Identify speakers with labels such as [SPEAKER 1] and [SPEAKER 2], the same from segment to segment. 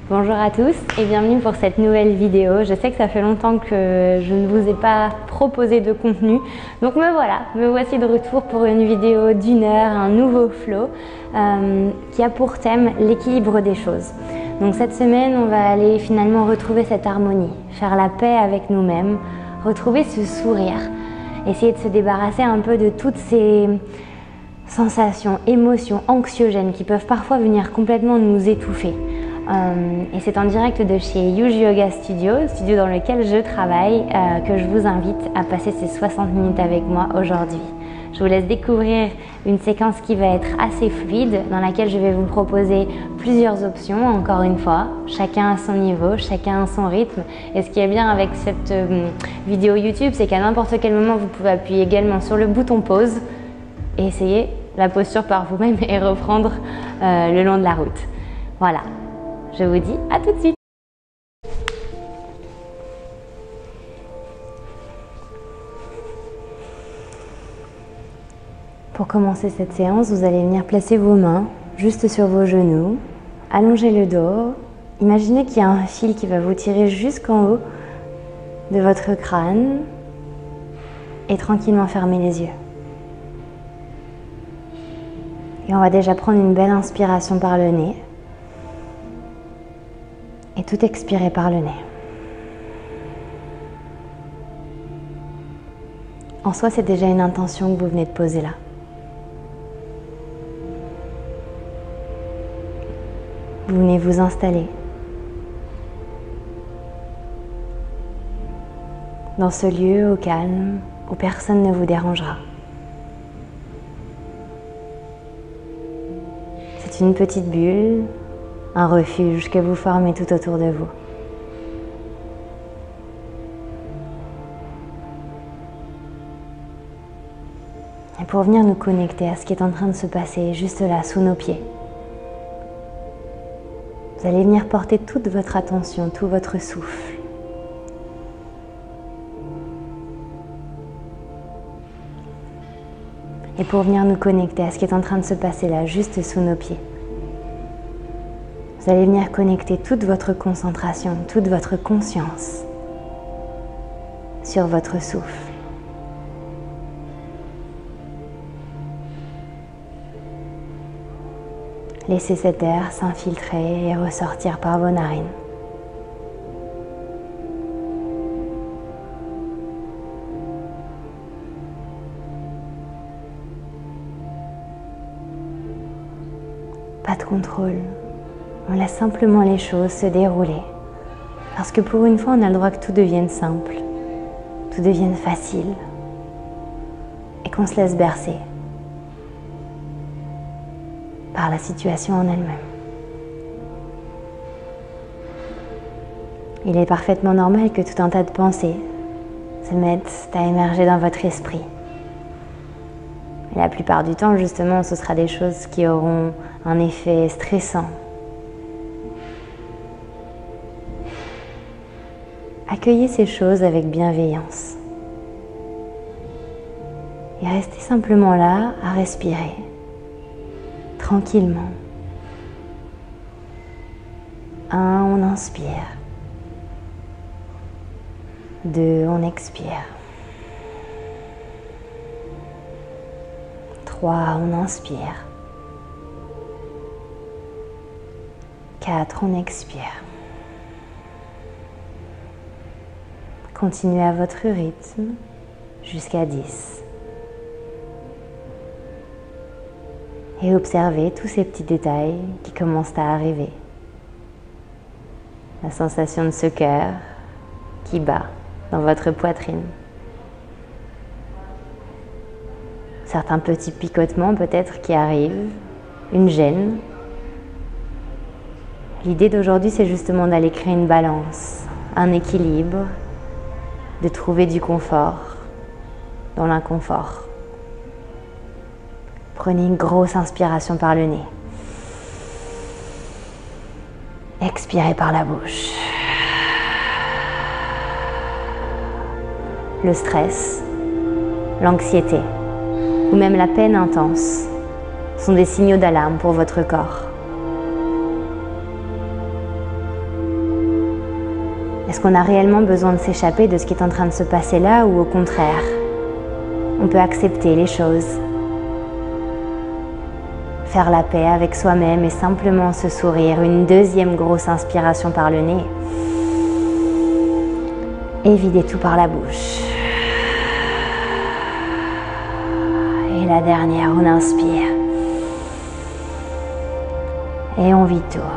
[SPEAKER 1] Bonjour à tous et bienvenue pour cette nouvelle vidéo. Je sais que ça fait longtemps que je ne vous ai pas proposé de contenu, donc me voici de retour pour une vidéo d'1 heure, un nouveau flow qui a pour thème l'équilibre des choses. Donc cette semaine, on va aller finalement retrouver cette harmonie, faire la paix avec nous-mêmes, retrouver ce sourire, essayer de se débarrasser un peu de toutes ces sensations, émotions anxiogènes qui peuvent parfois venir complètement nous étouffer. Et c'est en direct de chez Yuge Yoga Studio dans lequel je travaille, que je vous invite à passer ces 60 minutes avec moi aujourd'hui. Je vous laisse découvrir une séquence qui va être assez fluide, dans laquelle je vais vous proposer plusieurs options, encore une fois, chacun à son niveau, chacun à son rythme. Et ce qui est bien avec cette vidéo YouTube, c'est qu'à n'importe quel moment, vous pouvez appuyer également sur le bouton pause et essayer la posture par vous-même et reprendre le long de la route. Voilà. Je vous dis à tout de suite. Pour commencer cette séance, vous allez venir placer vos mains juste sur vos genoux, allonger le dos. Imaginez qu'il y a un fil qui va vous tirer jusqu'en haut de votre crâne et tranquillement fermer les yeux. Et on va déjà prendre une belle inspiration par le nez. Et tout expirer par le nez. En soi, c'est déjà une intention que vous venez de poser là. Vous venez vous installer dans ce lieu au calme où personne ne vous dérangera. C'est une petite bulle, un refuge que vous formez tout autour de vous. Et pour venir nous connecter à ce qui est en train de se passer juste là, sous nos pieds, vous allez venir porter toute votre attention, tout votre souffle. Et pour venir nous connecter à ce qui est en train de se passer là, juste sous nos pieds, vous allez venir connecter toute votre concentration, toute votre conscience sur votre souffle. Laissez cet air s'infiltrer et ressortir par vos narines. Pas de contrôle. On laisse simplement les choses se dérouler. Parce que pour une fois, on a le droit que tout devienne simple, tout devienne facile. Et qu'on se laisse bercer par la situation en elle-même. Il est parfaitement normal que tout un tas de pensées se mettent à émerger dans votre esprit. Et la plupart du temps, justement, ce sera des choses qui auront un effet stressant. Accueillez ces choses avec bienveillance. Et restez simplement là à respirer, tranquillement. 1, on inspire. 2, on expire. 3, on inspire. 4, on expire. Continuez à votre rythme jusqu'à 10. Et observez tous ces petits détails qui commencent à arriver. La sensation de ce cœur qui bat dans votre poitrine. Certains petits picotements peut-être qui arrivent, une gêne. L'idée d'aujourd'hui, c'est justement d'aller créer une balance, un équilibre, de trouver du confort dans l'inconfort. Prenez une grosse inspiration par le nez. Expirez par la bouche. Le stress, l'anxiété ou même la peine intense sont des signaux d'alarme pour votre corps. Est-ce qu'on a réellement besoin de s'échapper de ce qui est en train de se passer là ou au contraire, on peut accepter les choses, faire la paix avec soi-même et simplement se sourire. Une deuxième grosse inspiration par le nez et vider tout par la bouche. Et la dernière, on inspire et on vide tout.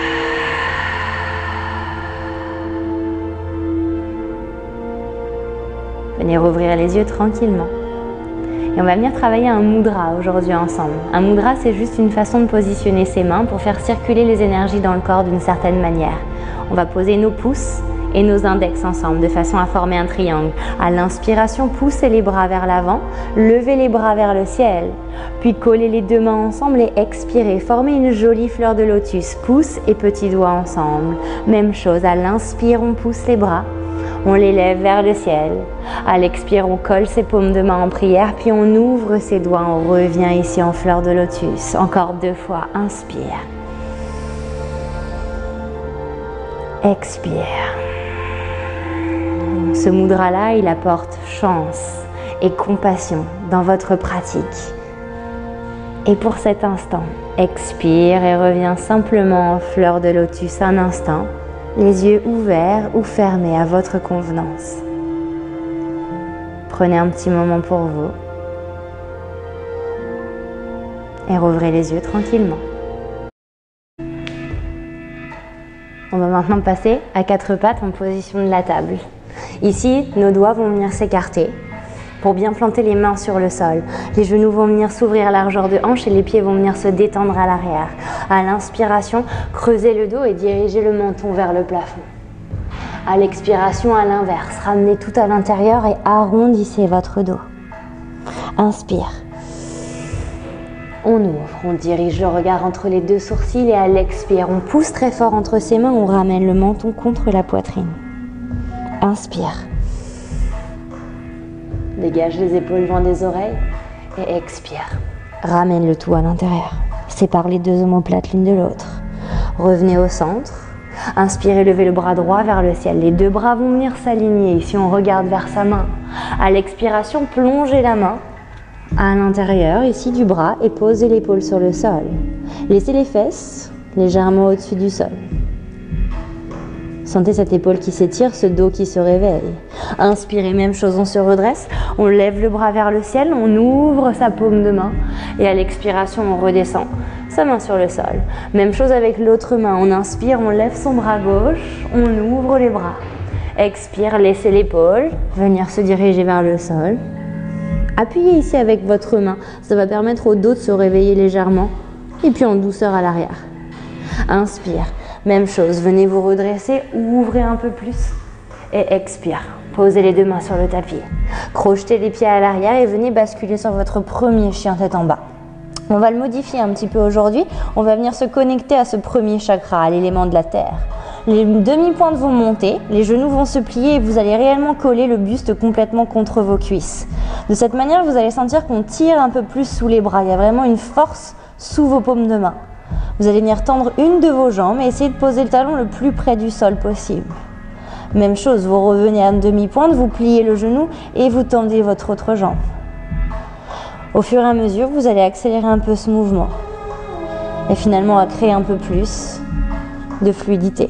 [SPEAKER 1] Venez rouvrir les yeux tranquillement. Et on va venir travailler un mudra aujourd'hui ensemble. Un mudra, c'est juste une façon de positionner ses mains pour faire circuler les énergies dans le corps d'une certaine manière. On va poser nos pouces et nos index ensemble de façon à former un triangle. À l'inspiration, poussez les bras vers l'avant, levez les bras vers le ciel, puis collez les deux mains ensemble et expirez. Formez une jolie fleur de lotus, pouce et petits doigts ensemble. Même chose, à l'inspire, on pousse les bras. On les lève vers le ciel. À l'expire, on colle ses paumes de main en prière, puis on ouvre ses doigts. On revient ici en fleur de lotus. Encore 2 fois. Inspire. Expire. Ce mudra-là, il apporte chance et compassion dans votre pratique. Et pour cet instant, expire et reviens simplement en fleur de lotus un instant. Les yeux ouverts ou fermés à votre convenance. Prenez un petit moment pour vous et rouvrez les yeux tranquillement. On va maintenant passer à 4 pattes en position de la table. Ici, nos doigts vont venir s'écarter pour bien planter les mains sur le sol. Les genoux vont venir s'ouvrir à largeur de hanche et les pieds vont venir se détendre à l'arrière. À l'inspiration, creusez le dos et dirigez le menton vers le plafond. À l'expiration, à l'inverse, ramenez tout à l'intérieur et arrondissez votre dos. Inspire. On ouvre, on dirige le regard entre les 2 sourcils et à l'expire, on pousse très fort entre ses mains, on ramène le menton contre la poitrine. Inspire. Dégage les épaules loin des oreilles et expire. Ramène le tout à l'intérieur. Sépare les 2 omoplates l'une de l'autre. Revenez au centre. Inspirez, levez le bras droit vers le ciel. Les 2 bras vont venir s'aligner. Ici, on regarde vers sa main. À l'expiration, plongez la main à l'intérieur, ici du bras, et posez l'épaule sur le sol. Laissez les fesses légèrement au-dessus du sol. Sentez cette épaule qui s'étire, ce dos qui se réveille. Inspirez, même chose, on se redresse, on lève le bras vers le ciel, on ouvre sa paume de main et à l'expiration, on redescend sa main sur le sol. Même chose avec l'autre main, on inspire, on lève son bras gauche, on ouvre les bras. Expire, laissez l'épaule venir se diriger vers le sol. Appuyez ici avec votre main, ça va permettre au dos de se réveiller légèrement et puis en douceur à l'arrière. Inspire. Même chose, venez vous redresser, ouvrez un peu plus et expire. Posez les 2 mains sur le tapis. Crochetez les pieds à l'arrière et venez basculer sur votre premier chien tête en bas. On va le modifier un petit peu aujourd'hui. On va venir se connecter à ce premier chakra, à l'élément de la terre. Les demi-pointes vont monter, les genoux vont se plier et vous allez réellement coller le buste complètement contre vos cuisses. De cette manière, vous allez sentir qu'on tire un peu plus sous les bras. Il y a vraiment une force sous vos paumes de main. Vous allez venir tendre une de vos jambes et essayer de poser le talon le plus près du sol possible. Même chose, vous revenez à une demi-pointe, vous pliez le genou et vous tendez votre autre jambe. Au fur et à mesure, vous allez accélérer un peu ce mouvement et finalement à créer un peu plus de fluidité.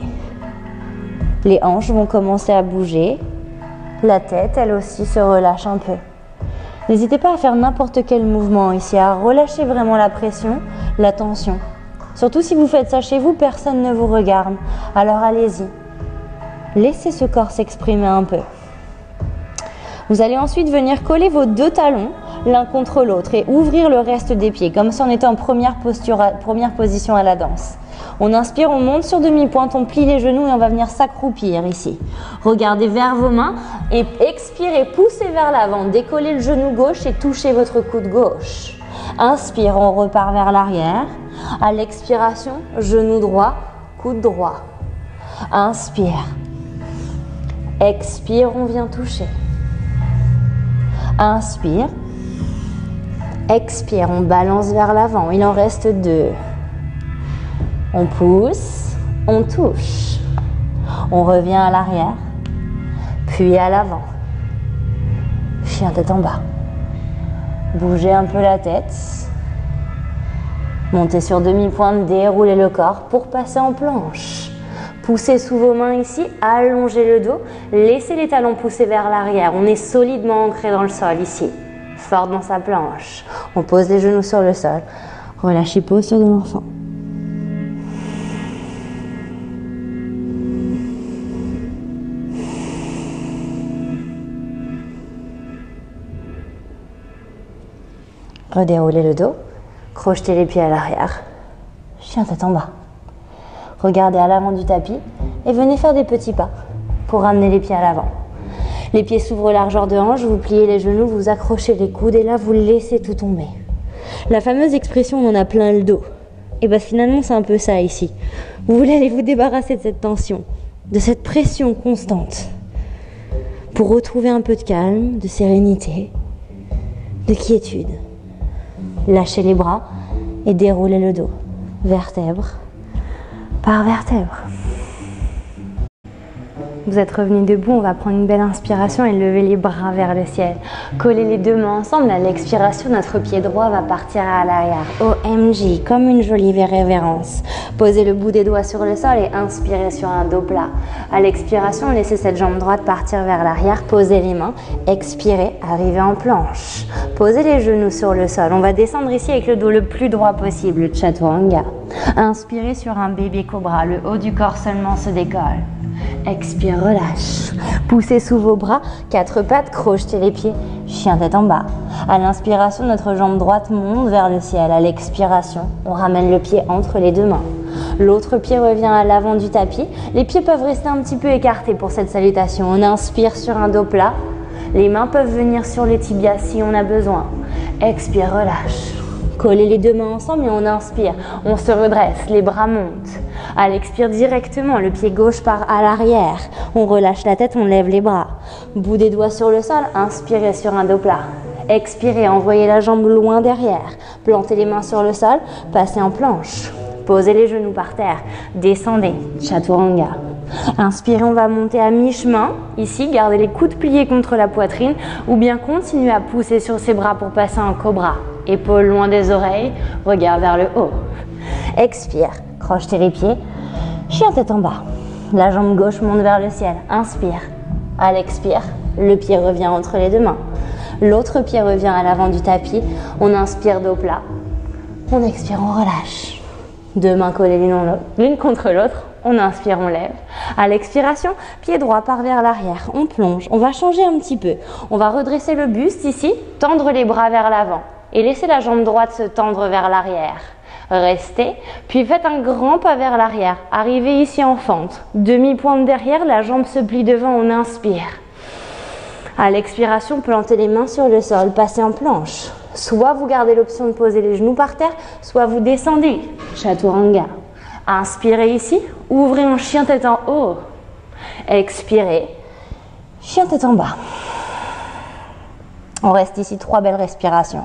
[SPEAKER 1] Les hanches vont commencer à bouger, la tête, elle aussi, se relâche un peu. N'hésitez pas à faire n'importe quel mouvement ici, à relâcher vraiment la pression, la tension. Surtout si vous faites ça chez vous, personne ne vous regarde. Alors allez-y. Laissez ce corps s'exprimer un peu. Vous allez ensuite venir coller vos 2 talons l'un contre l'autre et ouvrir le reste des pieds, comme si on était en première position à la danse. On inspire, on monte sur demi-pointe, on plie les genoux et on va venir s'accroupir ici. Regardez vers vos mains et expirez, poussez vers l'avant, décollez le genou gauche et touchez votre coude gauche. Inspire, on repart vers l'arrière. À l'expiration, genou droit, coude droit. Inspire. Expire, on vient toucher. Inspire. Expire, on balance vers l'avant. Il en reste 2. On pousse, on touche. On revient à l'arrière, puis à l'avant. Chien tête en bas. Bougez un peu la tête. Montez sur demi-pointe, déroulez le corps pour passer en planche. Poussez sous vos mains ici, allongez le dos, laissez les talons pousser vers l'arrière. On est solidement ancré dans le sol ici, fort dans sa planche. On pose les genoux sur le sol, relâchez posture de l'enfant. Redéroulez le dos, crochetez les pieds à l'arrière, chien tête en bas. Regardez à l'avant du tapis et venez faire des petits pas pour ramener les pieds à l'avant. Les pieds s'ouvrent largeur de hanche, vous pliez les genoux, vous accrochez les coudes et là vous laissez tout tomber. La fameuse expression on en a plein le dos. Et bien finalement c'est un peu ça ici. Vous voulez aller vous débarrasser de cette tension, de cette pression constante pour retrouver un peu de calme, de sérénité, de quiétude. Lâchez les bras et déroulez le dos, vertèbre par vertèbre. Vous êtes revenu debout, on va prendre une belle inspiration et lever les bras vers le ciel. Collez les deux mains ensemble, à l'expiration, notre pied droit va partir à l'arrière. OMG, comme une jolie révérence. Posez le bout des doigts sur le sol et inspirez sur un dos plat. À l'expiration, laissez cette jambe droite partir vers l'arrière, posez les mains, expirez, arrivez en planche. Posez les genoux sur le sol. On va descendre ici avec le dos le plus droit possible, le chaturanga. Inspirez sur un bébé cobra, le haut du corps seulement se décolle. Expire, relâche. Poussez sous vos bras, quatre pattes, crochetez les pieds, chien tête en bas. À l'inspiration, notre jambe droite monte vers le ciel. À l'expiration, on ramène le pied entre les deux mains. L'autre pied revient à l'avant du tapis. Les pieds peuvent rester un petit peu écartés pour cette salutation. On inspire sur un dos plat. Les mains peuvent venir sur les tibias si on a besoin. Expire, relâche. Collez les deux mains ensemble et on inspire. On se redresse, les bras montent. À l'expire directement, le pied gauche part à l'arrière. On relâche la tête, on lève les bras. Bout des doigts sur le sol, inspirez sur un dos plat. Expirez, envoyez la jambe loin derrière. Plantez les mains sur le sol, passez en planche. Posez les genoux par terre, descendez, chaturanga. Inspirez, on va monter à mi-chemin. Ici, gardez les coudes pliés contre la poitrine ou bien continuez à pousser sur ses bras pour passer en cobra. Épaules loin des oreilles, regard vers le haut. Expire, crochetez les pieds, chien tête en bas. La jambe gauche monte vers le ciel, inspire. À l'expire, le pied revient entre les deux mains. L'autre pied revient à l'avant du tapis. On inspire dos plat. On expire, on relâche. Deux mains collées l'une contre l'autre. On inspire, on lève. À l'expiration, pied droit part vers l'arrière. On plonge. On va changer un petit peu. On va redresser le buste ici, tendre les bras vers l'avant et laisser la jambe droite se tendre vers l'arrière. Restez, puis faites un grand pas vers l'arrière. Arrivez ici en fente. Demi-pointe derrière, la jambe se plie devant, on inspire. À l'expiration, plantez les mains sur le sol, passez en planche. Soit vous gardez l'option de poser les genoux par terre, soit vous descendez. Chaturanga. Inspirez ici, ouvrez en chien tête en haut. Expirez, chien tête en bas. On reste ici 3 belles respirations.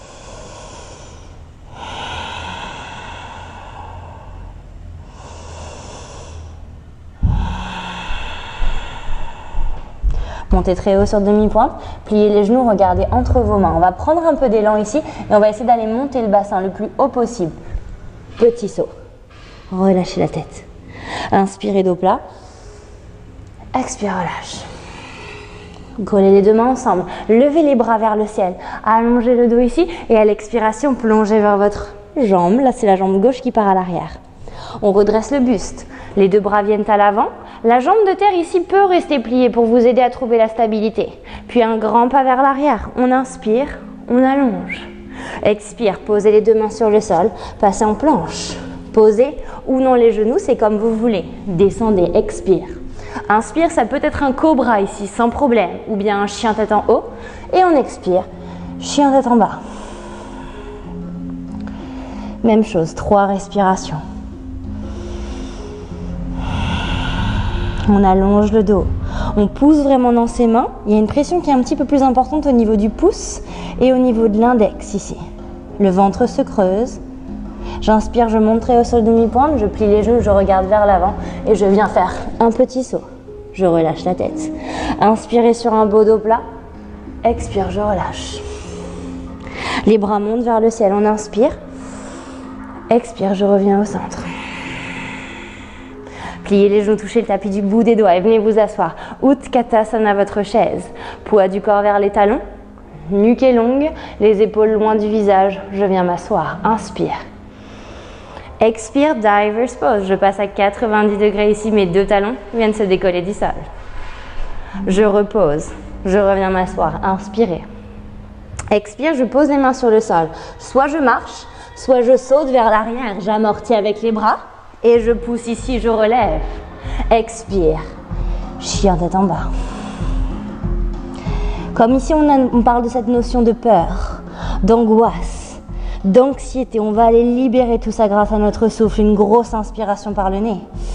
[SPEAKER 1] Montez très haut sur demi-pointe, pliez les genoux, regardez entre vos mains. On va prendre un peu d'élan ici et on va essayer d'aller monter le bassin le plus haut possible. Petit saut. Relâchez la tête. Inspirez dos plat. Expire, relâche. Collez les deux mains ensemble. Levez les bras vers le ciel. Allongez le dos ici et à l'expiration, plongez vers votre jambe. Là, c'est la jambe gauche qui part à l'arrière. On redresse le buste. Les deux bras viennent à l'avant. La jambe de terre ici peut rester pliée pour vous aider à trouver la stabilité. Puis un grand pas vers l'arrière. On inspire, on allonge. Expire, posez les deux mains sur le sol. Passez en planche. Posez ou non les genoux, c'est comme vous voulez. Descendez, expire. Inspire, ça peut être un cobra ici, sans problème. Ou bien un chien tête en haut. Et on expire, chien tête en bas. Même chose, 3 respirations. On allonge le dos. On pousse vraiment dans ses mains. Il y a une pression qui est un petit peu plus importante au niveau du pouce et au niveau de l'index ici. Le ventre se creuse. J'inspire, je monte très haut sur le demi-pointe, je plie les genoux, je regarde vers l'avant et je viens faire un petit saut. Je relâche la tête. Inspirez sur un beau dos plat. Expire, je relâche. Les bras montent vers le ciel, on inspire. Expire, je reviens au centre. Pliez les genoux, touchez le tapis du bout des doigts et venez vous asseoir. Utkatasana, votre chaise. Poids du corps vers les talons. Nuque est longue, les épaules loin du visage. Je viens m'asseoir. Inspire. Expire, Diver's Pose. Je passe à 90 degrés ici. Mes deux talons viennent se décoller du sol. Je repose. Je reviens m'asseoir. Inspirez. Expire, je pose les mains sur le sol. Soit je marche, soit je saute vers l'arrière. J'amortis avec les bras et je pousse ici, je relève. Expire. Chien tête en bas. Comme ici, on parle de cette notion de peur, d'angoisse, d'anxiété. On va aller libérer tout ça grâce à notre souffle. Une grosse inspiration par le nez.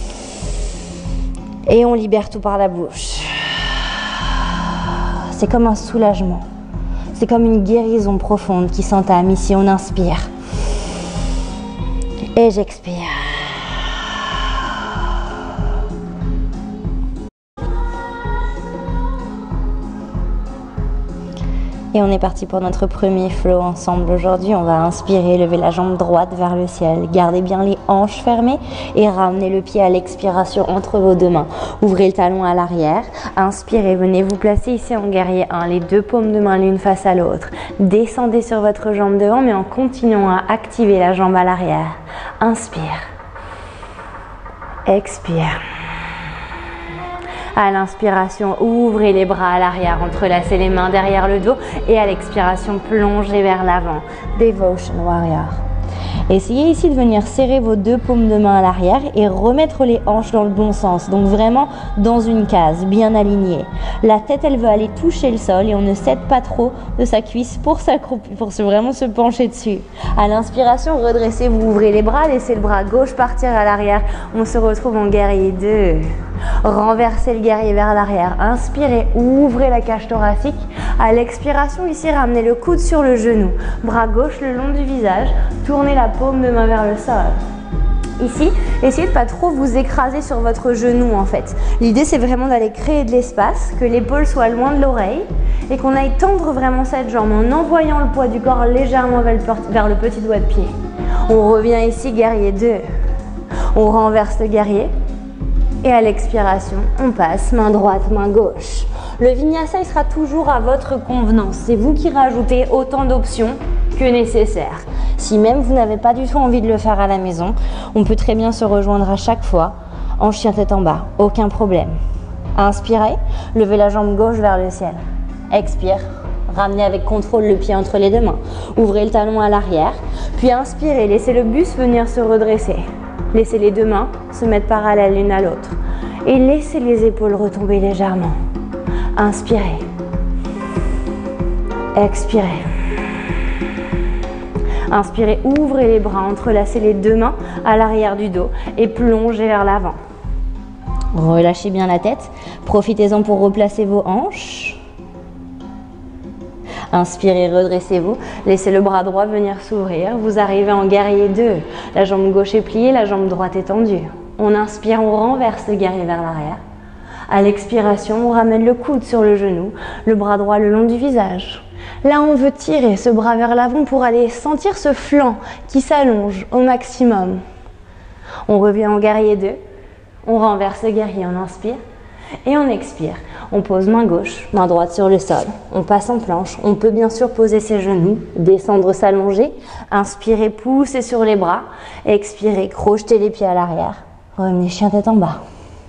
[SPEAKER 1] Et on libère tout par la bouche. C'est comme un soulagement. C'est comme une guérison profonde qui s'entame. Ici, on inspire. Et j'expire. Et on est parti pour notre premier flow ensemble aujourd'hui. On va inspirer, lever la jambe droite vers le ciel. Gardez bien les hanches fermées et ramenez le pied à l'expiration entre vos deux mains. Ouvrez le talon à l'arrière. Inspirez, venez vous placer ici en guerrier 1. Les deux paumes de main l'une face à l'autre. Descendez sur votre jambe devant mais en continuant à activer la jambe à l'arrière. Inspire. Expire. À l'inspiration, ouvrez les bras à l'arrière, entrelacez les mains derrière le dos et à l'expiration, plongez vers l'avant. Devotion Warrior. Essayez ici de venir serrer vos deux paumes de main à l'arrière et remettre les hanches dans le bon sens. Donc vraiment dans une case, bien alignée. La tête, elle veut aller toucher le sol et on ne cède pas trop de sa cuisse pour s'accroupir, pour vraiment se pencher dessus. À l'inspiration, redressez-vous, ouvrez les bras, laissez le bras gauche partir à l'arrière. On se retrouve en guerrier 2. Renversez le guerrier vers l'arrière. Inspirez, ouvrez la cage thoracique. À l'expiration, ici, ramenez le coude sur le genou. Bras gauche le long du visage. Tournez la paume de main vers le sol. Ici, essayez de pas trop vous écraser sur votre genou en fait. L'idée, c'est vraiment d'aller créer de l'espace, que l'épaule soit loin de l'oreille et qu'on aille tendre vraiment cette jambe en envoyant le poids du corps légèrement vers le petit doigt de pied. On revient ici, guerrier 2. On renverse le guerrier. Et à l'expiration, on passe main droite, main gauche. Le vinyasa, il sera toujours à votre convenance. C'est vous qui rajoutez autant d'options que nécessaire. Si même vous n'avez pas du tout envie de le faire à la maison, on peut très bien se rejoindre à chaque fois en chien tête en bas. Aucun problème. Inspirez, levez la jambe gauche vers le ciel. Expire, ramenez avec contrôle le pied entre les deux mains. Ouvrez le talon à l'arrière. Puis inspirez, laissez le buste venir se redresser. Laissez les deux mains se mettre parallèles l'une à l'autre. Et laissez les épaules retomber légèrement. Inspirez. Expirez. Inspirez, ouvrez les bras, entrelacez les deux mains à l'arrière du dos et plongez vers l'avant. Relâchez bien la tête. Profitez-en pour replacer vos hanches. Inspirez, redressez-vous. Laissez le bras droit venir s'ouvrir. Vous arrivez en guerrier 2. La jambe gauche est pliée, la jambe droite est tendue. On inspire, on renverse le guerrier vers l'arrière. À l'expiration, on ramène le coude sur le genou, le bras droit le long du visage. Là, on veut tirer ce bras vers l'avant pour aller sentir ce flanc qui s'allonge au maximum. On revient en guerrier 2. On renverse le guerrier, on inspire. Et on expire. On pose main gauche, main droite sur le sol. On passe en planche. On peut bien sûr poser ses genoux, descendre, s'allonger. Inspirez, poussez sur les bras. Expirez, crochetez les pieds à l'arrière. Revenez chien tête en bas.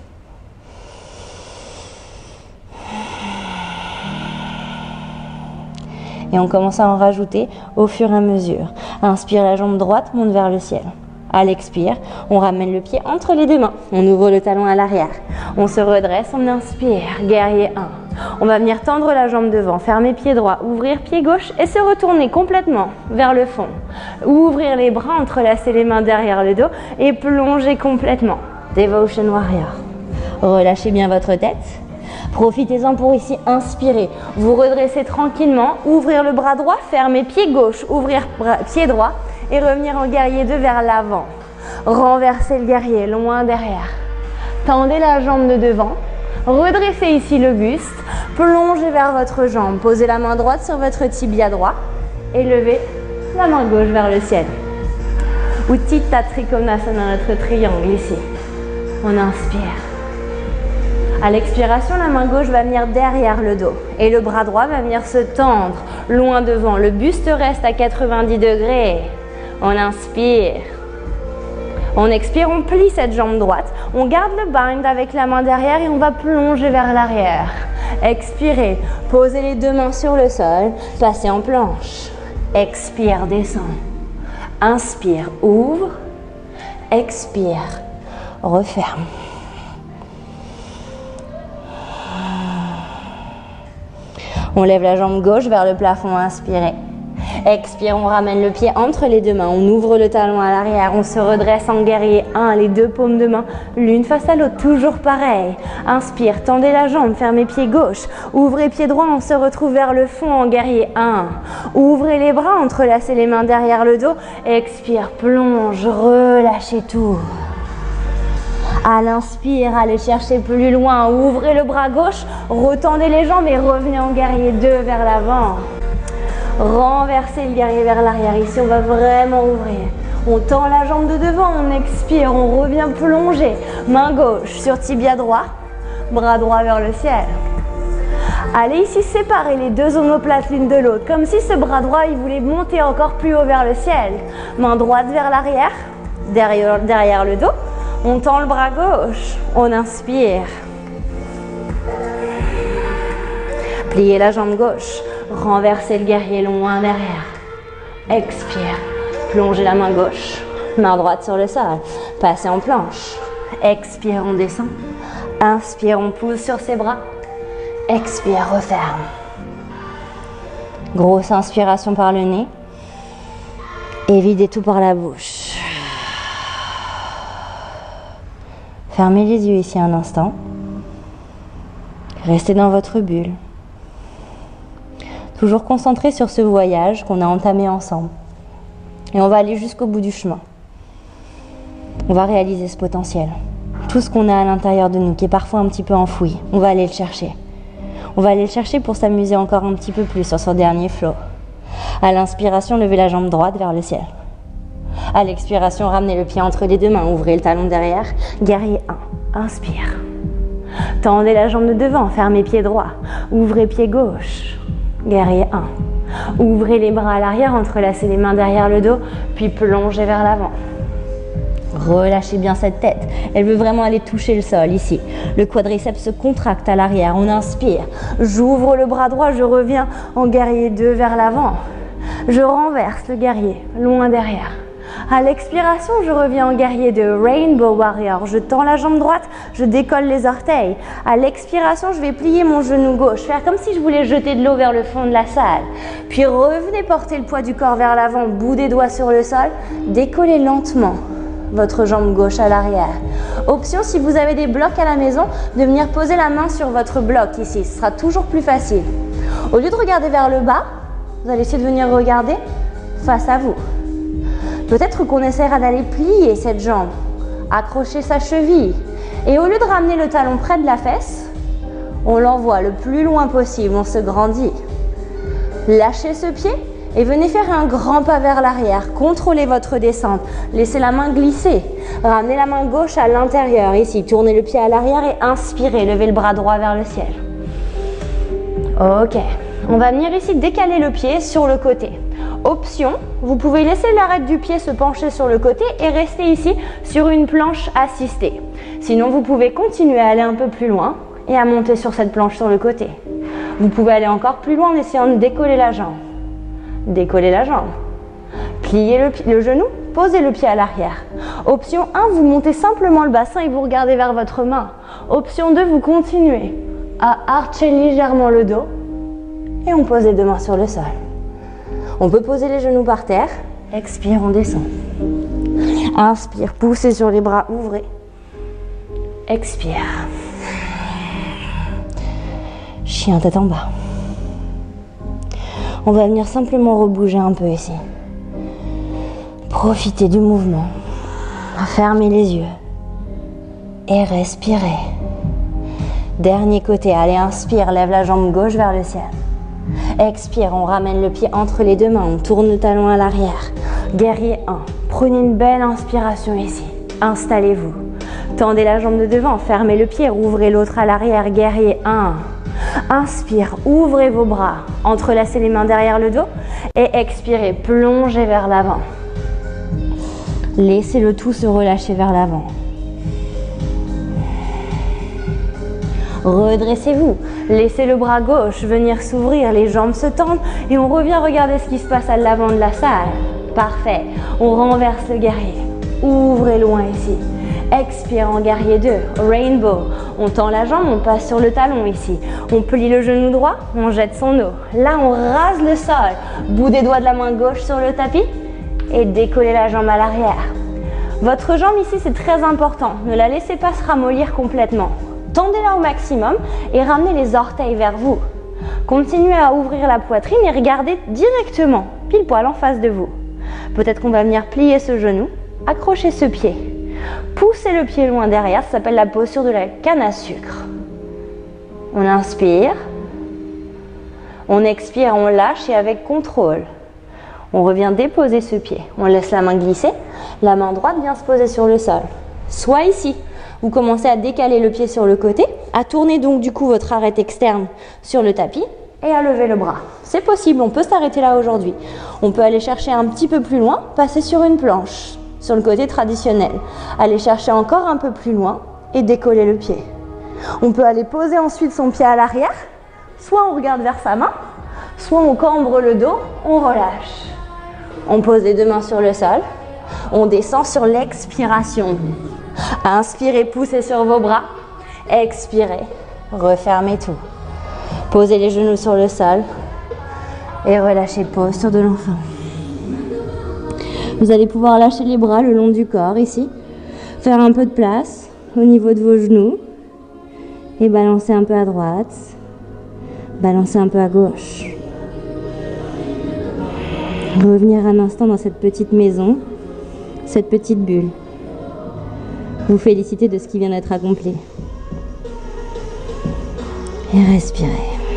[SPEAKER 1] Et on commence à en rajouter au fur et à mesure. Inspire, la jambe droite monte vers le ciel. À l'expire, on ramène le pied entre les deux mains. On ouvre le talon à l'arrière. On se redresse, on inspire. Guerrier 1. On va venir tendre la jambe devant, fermer pied droit, ouvrir pied gauche et se retourner complètement vers le fond. Ouvrir les bras, entrelacer les mains derrière le dos et plonger complètement. Devotion Warrior. Relâchez bien votre tête. Profitez-en pour ici inspirer. Vous redressez tranquillement, ouvrir le bras droit, fermer pied gauche, ouvrir pied droit et revenir en guerrier 2 vers l'avant. Renversez le guerrier, loin derrière. Tendez la jambe de devant. Redressez ici le buste. Plongez vers votre jambe. Posez la main droite sur votre tibia droit. Et levez la main gauche vers le ciel. Utthita Trikonasana, notre triangle ici. On inspire. À l'expiration, la main gauche va venir derrière le dos. Et le bras droit va venir se tendre loin devant. Le buste reste à 90 degrés. On inspire. On expire, on plie cette jambe droite. On garde le bind avec la main derrière et on va plonger vers l'arrière. Expirez. Posez les deux mains sur le sol. Passez en planche. Expire, descend. Inspire, ouvre. Expire, referme. On lève la jambe gauche vers le plafond, inspirez. Expire, on ramène le pied entre les deux mains, on ouvre le talon à l'arrière, on se redresse en guerrier 1, les deux paumes de main, l'une face à l'autre, toujours pareil. Inspire, tendez la jambe, fermez pied gauche, ouvrez pied droit, on se retrouve vers le fond en guerrier 1. Ouvrez les bras, entrelacez les mains derrière le dos, expire, plonge, relâchez tout. À l'inspire, allez chercher plus loin, ouvrez le bras gauche, retendez les jambes et revenez en guerrier 2 vers l'avant. Renversez le guerrier vers l'arrière. Ici, on va vraiment ouvrir. On tend la jambe de devant, on expire, on revient plonger. Main gauche sur tibia droit, bras droit vers le ciel. Allez ici séparer les deux omoplates l'une de l'autre, comme si ce bras droit, il voulait monter encore plus haut vers le ciel. Main droite vers l'arrière, derrière le dos. On tend le bras gauche, on inspire. Pliez la jambe gauche. Renversez le guerrier loin derrière. Expire. Plongez la main gauche. Main droite sur le sol. Passez en planche. Expire, on descend. Inspire, on pousse sur ses bras. Expire, referme. Grosse inspiration par le nez. Et videz tout par la bouche. Fermez les yeux ici un instant. Restez dans votre bulle. Toujours concentré sur ce voyage qu'on a entamé ensemble. Et on va aller jusqu'au bout du chemin. On va réaliser ce potentiel. Tout ce qu'on a à l'intérieur de nous, qui est parfois un petit peu enfoui, on va aller le chercher. On va aller le chercher pour s'amuser encore un petit peu plus sur ce dernier flow. À l'inspiration, levez la jambe droite vers le ciel. À l'expiration, ramenez le pied entre les deux mains, ouvrez le talon derrière. Guerrier 1, inspire. Tendez la jambe de devant, fermez pied droit. Ouvrez pied gauche. Guerrier 1. Ouvrez les bras à l'arrière, entrelacez les mains derrière le dos, puis plongez vers l'avant. Relâchez bien cette tête. Elle veut vraiment aller toucher le sol ici. Le quadriceps se contracte à l'arrière. On inspire. J'ouvre le bras droit, je reviens en guerrier 2 vers l'avant. Je renverse le guerrier, loin derrière. À l'expiration, je reviens en guerrier 2, Rainbow Warrior. Je tends la jambe droite, je décolle les orteils. À l'expiration, je vais plier mon genou gauche, faire comme si je voulais jeter de l'eau vers le fond de la salle. Puis revenez porter le poids du corps vers l'avant, bout des doigts sur le sol. Décollez lentement votre jambe gauche à l'arrière. Option, si vous avez des blocs à la maison, de venir poser la main sur votre bloc ici. Ce sera toujours plus facile. Au lieu de regarder vers le bas, vous allez essayer de venir regarder face à vous. Peut-être qu'on essaiera d'aller plier cette jambe, accrocher sa cheville. Et au lieu de ramener le talon près de la fesse, on l'envoie le plus loin possible, on se grandit. Lâchez ce pied et venez faire un grand pas vers l'arrière. Contrôlez votre descente. Laissez la main glisser. Ramenez la main gauche à l'intérieur, ici. Tournez le pied à l'arrière et inspirez. Levez le bras droit vers le ciel. Ok. On va venir ici décaler le pied sur le côté. Option, vous pouvez laisser l'arête du pied se pencher sur le côté et rester ici sur une planche assistée. Sinon, vous pouvez continuer à aller un peu plus loin et à monter sur cette planche sur le côté. Vous pouvez aller encore plus loin en essayant de décoller la jambe. Décollez la jambe. Pliez le genou, posez le pied à l'arrière. Option 1, vous montez simplement le bassin et vous regardez vers votre main. Option 2, vous continuez à archer légèrement le dos et on pose les deux mains sur le sol. On peut poser les genoux par terre. Expire, on descend. Inspire, poussez sur les bras, ouvrez. Expire. Chien tête en bas. On va venir simplement rebouger un peu ici. Profitez du mouvement. Fermez les yeux et respirez. Dernier côté, allez, inspire, lève la jambe gauche vers le ciel. Expire, on ramène le pied entre les deux mains, on tourne le talon à l'arrière. Guerrier 1, prenez une belle inspiration ici. Installez-vous. Tendez la jambe de devant, fermez le pied, rouvrez l'autre à l'arrière. Guerrier 1. Inspire, ouvrez vos bras, entrelacez les mains derrière le dos et expirez, plongez vers l'avant. Laissez le tout se relâcher vers l'avant. Redressez-vous, laissez le bras gauche venir s'ouvrir, les jambes se tendent et on revient regarder ce qui se passe à l'avant de la salle. Parfait, on renverse le guerrier, ouvrez loin ici. Expire en guerrier 2, rainbow. On tend la jambe, on passe sur le talon ici. On plie le genou droit, on jette son dos. Là, on rase le sol. Bout des doigts de la main gauche sur le tapis et décollez la jambe à l'arrière. Votre jambe ici, c'est très important. Ne la laissez pas se ramollir complètement. Tendez-la au maximum et ramenez les orteils vers vous. Continuez à ouvrir la poitrine et regardez directement, pile poil en face de vous. Peut-être qu'on va venir plier ce genou, accrocher ce pied. Poussez le pied loin derrière, ça s'appelle la posture de la canne à sucre. On inspire, on expire, on lâche et avec contrôle. On revient déposer ce pied. On laisse la main glisser, la main droite vient se poser sur le sol. Soit ici, vous commencez à décaler le pied sur le côté, à tourner donc du coup votre arête externe sur le tapis et à lever le bras. C'est possible, on peut s'arrêter là aujourd'hui. On peut aller chercher un petit peu plus loin, passer sur une planche. Sur le côté traditionnel. Aller chercher encore un peu plus loin et décoller le pied. On peut aller poser ensuite son pied à l'arrière, soit on regarde vers sa main, soit on cambre le dos, on relâche. On pose les deux mains sur le sol, on descend sur l'expiration. Inspirez, poussez sur vos bras, expirez, refermez tout. Posez les genoux sur le sol et relâchez, posture de l'enfant. Vous allez pouvoir lâcher les bras le long du corps ici, faire un peu de place au niveau de vos genoux et balancer un peu à droite, balancer un peu à gauche. Revenir un instant dans cette petite maison, cette petite bulle. Vous félicitez de ce qui vient d'être accompli. Et respirez.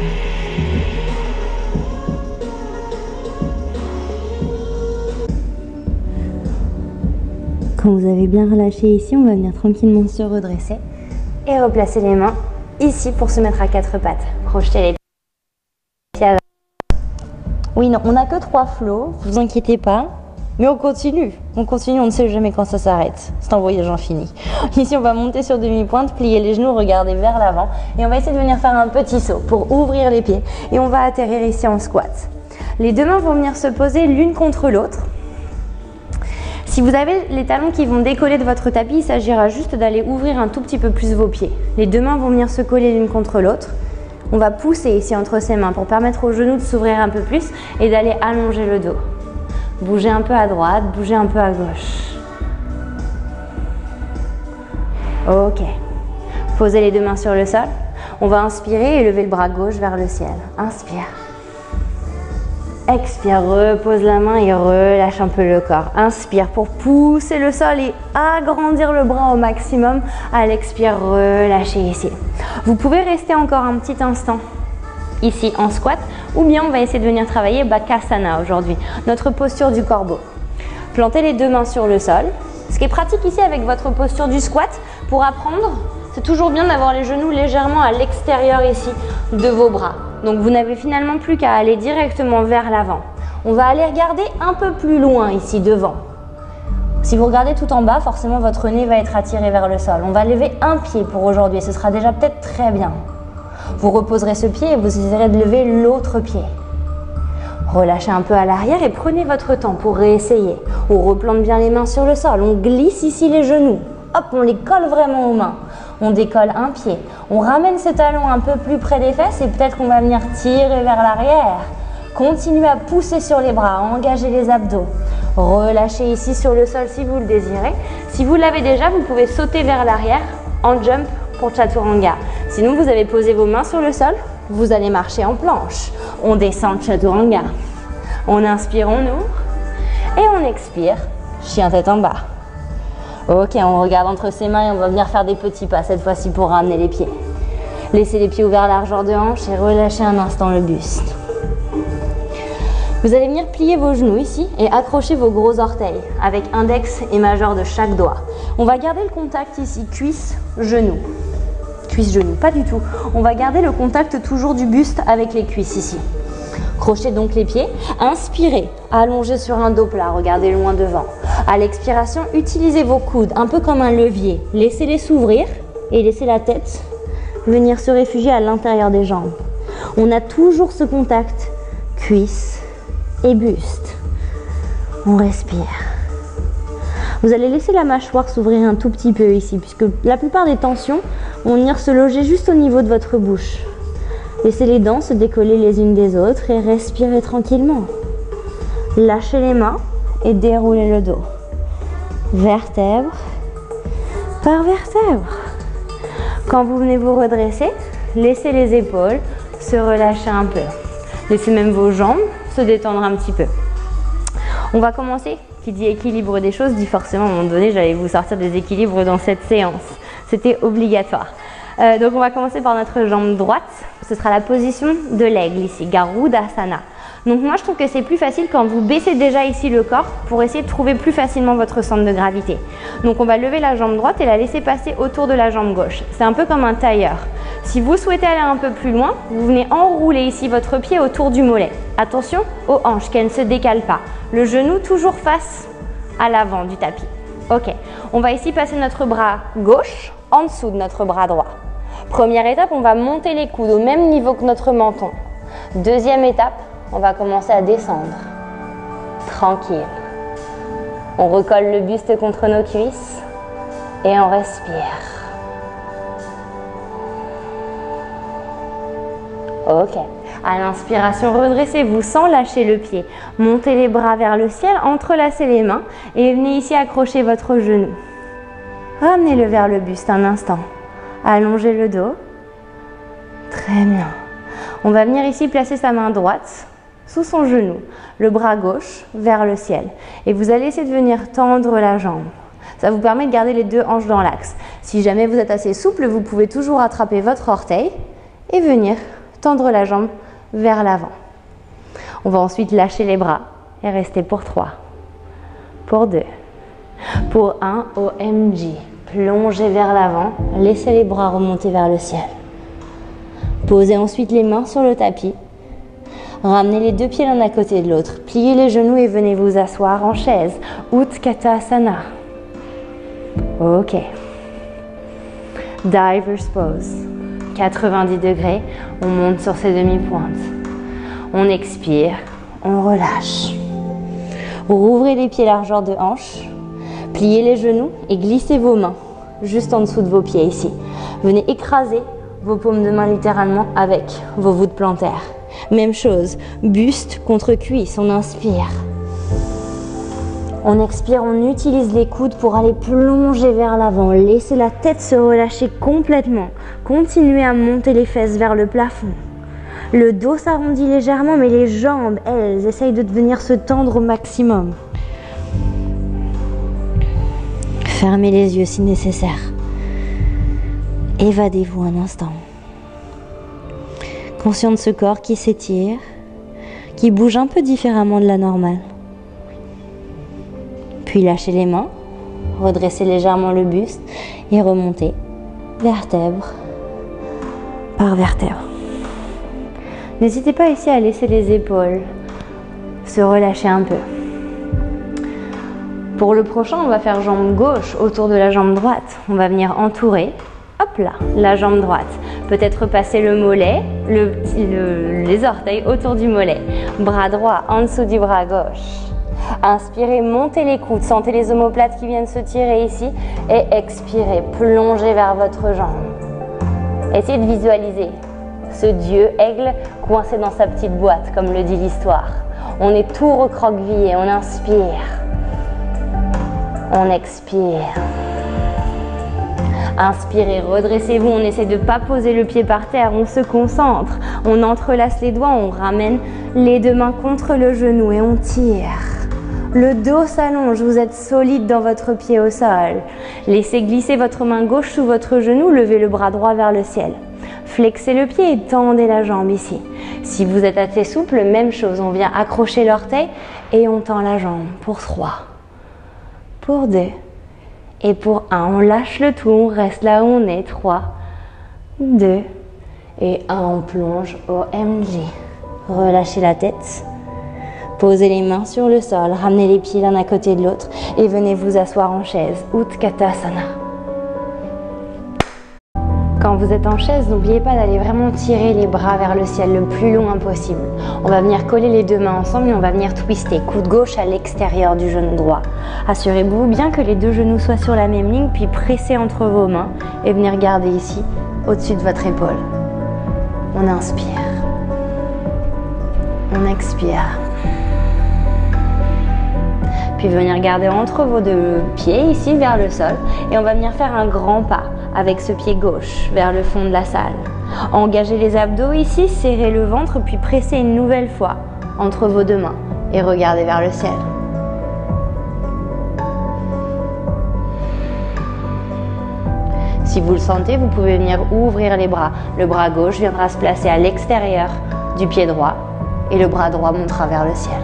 [SPEAKER 1] Quand vous avez bien relâché ici, on va venir tranquillement se redresser et replacer les mains ici pour se mettre à quatre pattes. Projetez les pieds à... Oui, non, on n'a que 3 flots, vous inquiétez pas, mais on continue, on ne sait jamais quand ça s'arrête. C'est un voyage infini. Ici, on va monter sur demi-pointe, plier les genoux, regarder vers l'avant et on va essayer de venir faire un petit saut pour ouvrir les pieds et on va atterrir ici en squat. Les deux mains vont venir se poser l'une contre l'autre. Si vous avez les talons qui vont décoller de votre tapis, il s'agira juste d'aller ouvrir un tout petit peu plus vos pieds. Les deux mains vont venir se coller l'une contre l'autre. On va pousser ici entre ces mains pour permettre aux genoux de s'ouvrir un peu plus et d'aller allonger le dos. Bougez un peu à droite, bougez un peu à gauche. Ok. Posez les deux mains sur le sol. On va inspirer et lever le bras gauche vers le ciel. Inspire. Expire, repose la main et relâche un peu le corps. Inspire pour pousser le sol et agrandir le bras au maximum. À l'expire, relâchez ici. Vous pouvez rester encore un petit instant ici en squat ou bien on va essayer de venir travailler Bakasana aujourd'hui, notre posture du corbeau. Plantez les deux mains sur le sol. Ce qui est pratique ici avec votre posture du squat, pour apprendre, c'est toujours bien d'avoir les genoux légèrement à l'extérieur ici de vos bras. Donc vous n'avez finalement plus qu'à aller directement vers l'avant. On va aller regarder un peu plus loin ici devant. Si vous regardez tout en bas, forcément votre nez va être attiré vers le sol. On va lever un pied pour aujourd'hui et ce sera déjà peut-être très bien. Vous reposerez ce pied et vous essayerez de lever l'autre pied. Relâchez un peu à l'arrière et prenez votre temps pour réessayer. On replante bien les mains sur le sol, on glisse ici les genoux. Hop, on les colle vraiment aux mains. On décolle un pied. On ramène ce talon un peu plus près des fesses et peut-être qu'on va venir tirer vers l'arrière. Continuez à pousser sur les bras, à engager les abdos. Relâchez ici sur le sol si vous le désirez. Si vous l'avez déjà, vous pouvez sauter vers l'arrière en jump pour Chaturanga. Sinon, vous avez posé vos mains sur le sol, vous allez marcher en planche. On descend Chaturanga. On inspire, on ouvre et on expire. chien tête en bas. Ok, on regarde entre ses mains et on va venir faire des petits pas cette fois-ci pour ramener les pieds. Laissez les pieds ouverts à largeur de hanche et relâchez un instant le buste. Vous allez venir plier vos genoux ici et accrocher vos gros orteils avec index et majeur de chaque doigt. On va garder le contact ici, cuisse, genou. Cuisse, genou, pas du tout. On va garder le contact toujours du buste avec les cuisses ici. Crochez donc les pieds. Inspirez, allongez sur un dos plat, regardez loin devant. À l'expiration, utilisez vos coudes un peu comme un levier. Laissez-les s'ouvrir et laissez la tête venir se réfugier à l'intérieur des jambes. On a toujours ce contact cuisse et buste. On respire. Vous allez laisser la mâchoire s'ouvrir un tout petit peu ici, puisque la plupart des tensions vont venir se loger juste au niveau de votre bouche. Laissez les dents se décoller les unes des autres et respirez tranquillement. Lâchez les mains et déroulez le dos. Vertèbre par vertèbre. Quand vous venez vous redresser, laissez les épaules se relâcher un peu. Laissez même vos jambes se détendre un petit peu. On va commencer. Qui dit équilibre des choses dit forcément à un moment donné j'allais vous sortir des équilibres dans cette séance. C'était obligatoire. Donc on va commencer par notre jambe droite. Ce sera la position de l'aigle ici, Garudasana. Donc moi je trouve que c'est plus facile quand vous baissez déjà ici le corps pour essayer de trouver plus facilement votre centre de gravité. Donc on va lever la jambe droite et la laisser passer autour de la jambe gauche. C'est un peu comme un tailleur. Si vous souhaitez aller un peu plus loin, vous venez enrouler ici votre pied autour du mollet. Attention aux hanches, qu'elles ne se décalent pas. Le genou toujours face à l'avant du tapis. Ok, on va ici passer notre bras gauche en dessous de notre bras droit. Première étape, on va monter les coudes au même niveau que notre menton. Deuxième étape, on va commencer à descendre. Tranquille. On recolle le buste contre nos cuisses et on respire. Ok. À l'inspiration, redressez-vous sans lâcher le pied. Montez les bras vers le ciel, entrelacez les mains et venez ici accrocher votre genou. Ramenez-le vers le buste un instant. Allongez le dos. Très bien. On va venir ici placer sa main droite sous son genou, le bras gauche vers le ciel. Et vous allez essayer de venir tendre la jambe. Ça vous permet de garder les deux hanches dans l'axe. Si jamais vous êtes assez souple, vous pouvez toujours attraper votre orteil et venir tendre la jambe vers l'avant. On va ensuite lâcher les bras et rester pour 3, pour 2, pour 1, OMG. Plongez vers l'avant, laissez les bras remonter vers le ciel. Posez ensuite les mains sur le tapis. Ramenez les deux pieds l'un à côté de l'autre. Pliez les genoux et venez vous asseoir en chaise. Utkatasana. Ok. Diver's pose. 90 degrés, on monte sur ses demi-pointes. On expire, on relâche. Rouvrez les pieds largeur de hanche. Pliez les genoux et glissez vos mains juste en dessous de vos pieds ici. Venez écraser vos paumes de main littéralement avec vos voûtes plantaires. Même chose, buste contre cuisse, on inspire. On expire, on utilise les coudes pour aller plonger vers l'avant. Laissez la tête se relâcher complètement. Continuez à monter les fesses vers le plafond. Le dos s'arrondit légèrement, mais les jambes, elles, essayent de venir se tendre au maximum. Fermez les yeux si nécessaire. Évadez-vous un instant. Conscient de ce corps qui s'étire, qui bouge un peu différemment de la normale. Puis lâchez les mains, redressez légèrement le buste et remontez vertèbre par vertèbre. N'hésitez pas ici à laisser les épaules se relâcher un peu. Pour le prochain, on va faire jambe gauche autour de la jambe droite. On va venir entourer, hop là, la jambe droite. Peut-être passer le mollet, les orteils autour du mollet. Bras droit en dessous du bras gauche. Inspirez, montez les coudes, sentez les omoplates qui viennent se tirer ici. Et expirez, plongez vers votre jambe. Essayez de visualiser ce dieu aigle coincé dans sa petite boîte, comme le dit l'histoire. On est tout recroquevillé, on inspire. On expire. Inspirez, redressez-vous, on essaie de ne pas poser le pied par terre, on se concentre, on entrelace les doigts, on ramène les deux mains contre le genou et on tire. Le dos s'allonge, vous êtes solide dans votre pied au sol. Laissez glisser votre main gauche sous votre genou, levez le bras droit vers le ciel. Flexez le pied et tendez la jambe ici. Si vous êtes assez souple, même chose, on vient accrocher l'orteil et on tend la jambe pour 3, pour 2 et pour 1. On lâche le tout, on reste là où on est. 3, 2 et 1, on plonge au MJ. Relâchez la tête. Posez les mains sur le sol, ramenez les pieds l'un à côté de l'autre et venez vous asseoir en chaise, Utkatasana. Quand vous êtes en chaise, n'oubliez pas d'aller vraiment tirer les bras vers le ciel le plus loin possible. On va venir coller les deux mains ensemble et on va venir twister, coude gauche à l'extérieur du genou droit. Assurez-vous bien que les deux genoux soient sur la même ligne, puis pressez entre vos mains et venez regarder ici, au-dessus de votre épaule. On inspire. On expire. Puis venir garder entre vos deux pieds ici vers le sol et on va venir faire un grand pas avec ce pied gauche vers le fond de la salle. Engagez les abdos ici, serrez le ventre puis pressez une nouvelle fois entre vos deux mains et regardez vers le ciel. Si vous le sentez, vous pouvez venir ouvrir les bras. Le bras gauche viendra se placer à l'extérieur du pied droit et le bras droit montera vers le ciel.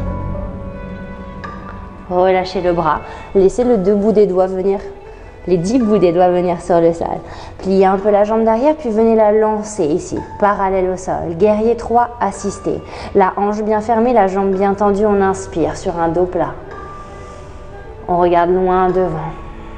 [SPEAKER 1] Relâchez le bras, laissez les 10 bouts des doigts venir sur le sol. Pliez un peu la jambe d'arrière, puis venez la lancer ici, parallèle au sol. Guerrier 3, assisté. La hanche bien fermée, la jambe bien tendue, on inspire sur un dos plat. On regarde loin devant.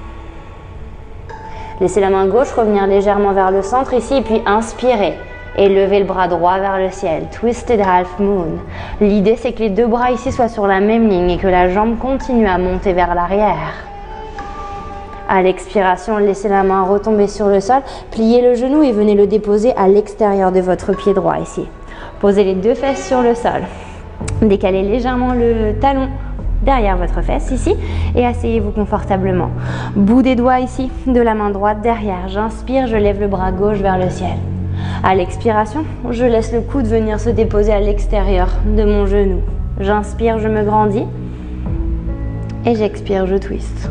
[SPEAKER 1] Laissez la main gauche revenir légèrement vers le centre ici, et puis inspirez. Et levez le bras droit vers le ciel, Twisted Half Moon. L'idée, c'est que les deux bras ici soient sur la même ligne et que la jambe continue à monter vers l'arrière. À l'expiration, laissez la main retomber sur le sol, pliez le genou et venez le déposer à l'extérieur de votre pied droit ici. Posez les deux fesses sur le sol. Décalez légèrement le talon derrière votre fesse ici et asseyez-vous confortablement. Bout des doigts ici de la main droite derrière. J'inspire, je lève le bras gauche vers le ciel. À l'expiration, je laisse le coude venir se déposer à l'extérieur de mon genou. J'inspire, je me grandis. Et j'expire, je twiste.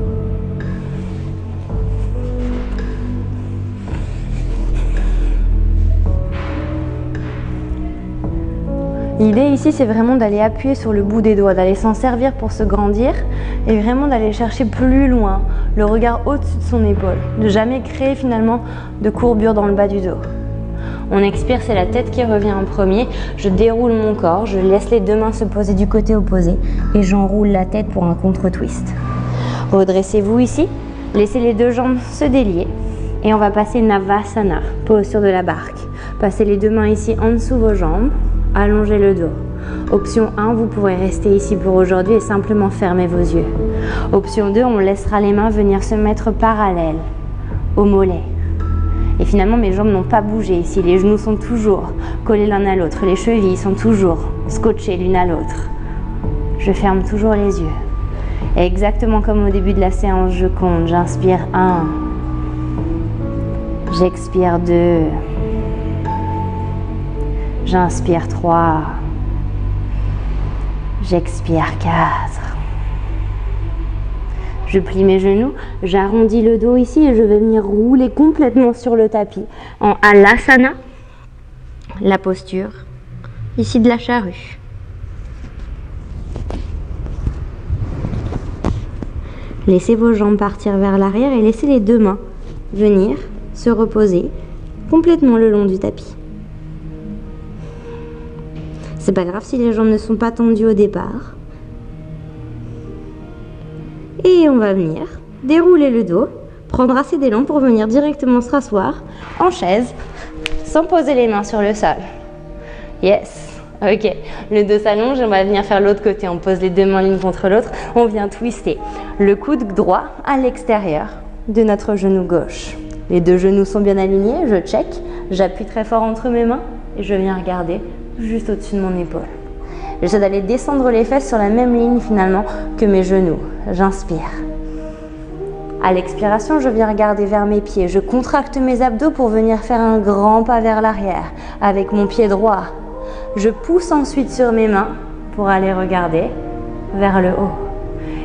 [SPEAKER 1] L'idée ici, c'est vraiment d'aller appuyer sur le bout des doigts, d'aller s'en servir pour se grandir et vraiment d'aller chercher plus loin, le regard au-dessus de son épaule. Ne jamais créer finalement de courbure dans le bas du dos. On expire, c'est la tête qui revient en premier. Je déroule mon corps, je laisse les deux mains se poser du côté opposé et j'enroule la tête pour un contre-twist. Redressez-vous ici, laissez les deux jambes se délier et on va passer Navasana, posture de la barque. Passez les deux mains ici en dessous vos jambes, allongez le dos. Option 1, vous pourrez rester ici pour aujourd'hui et simplement fermer vos yeux. Option 2, on laissera les mains venir se mettre parallèles aux mollets. Et finalement, mes jambes n'ont pas bougé ici. Les genoux sont toujours collés l'un à l'autre. Les chevilles sont toujours scotchées l'une à l'autre. Je ferme toujours les yeux. Et exactement comme au début de la séance, je compte. J'inspire 1. J'expire 2. J'inspire 3. J'expire 4. Je plie mes genoux, j'arrondis le dos ici et je vais venir rouler complètement sur le tapis en Halasana, la posture ici de la charrue. Laissez vos jambes partir vers l'arrière et laissez les deux mains venir se reposer complètement le long du tapis. C'est pas grave si les jambes ne sont pas tendues au départ. Et on va venir dérouler le dos, prendre assez d'élan pour venir directement se rasseoir en chaise sans poser les mains sur le sol. Yes, ok. Le dos s'allonge et on va venir faire l'autre côté. On pose les deux mains l'une contre l'autre. On vient twister le coude droit à l'extérieur de notre genou gauche. Les deux genoux sont bien alignés. Je check, j'appuie très fort entre mes mains et je viens regarder juste au-dessus de mon épaule. J'essaie d'aller descendre les fesses sur la même ligne finalement que mes genoux. J'inspire. À l'expiration, je viens regarder vers mes pieds. Je contracte mes abdos pour venir faire un grand pas vers l'arrière avec mon pied droit. Je pousse ensuite sur mes mains pour aller regarder vers le haut.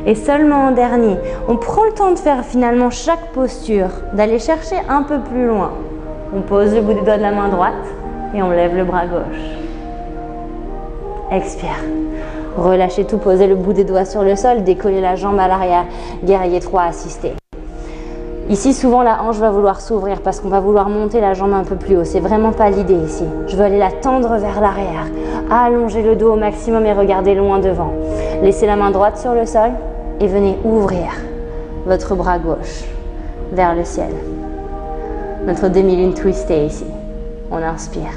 [SPEAKER 1] Et seulement en dernier, on prend le temps de faire finalement chaque posture, d'aller chercher un peu plus loin. On pose le bout des doigts de la main droite et on lève le bras gauche. Expire. Relâchez tout, posez le bout des doigts sur le sol, décollez la jambe à l'arrière. Guerrier 3 assisté. Ici, souvent, la hanche va vouloir s'ouvrir parce qu'on va vouloir monter la jambe un peu plus haut. C'est vraiment pas l'idée ici. Je veux aller la tendre vers l'arrière. Allongez le dos au maximum et regardez loin devant. Laissez la main droite sur le sol et venez ouvrir votre bras gauche vers le ciel. Notre demi-lune twistée ici. On inspire.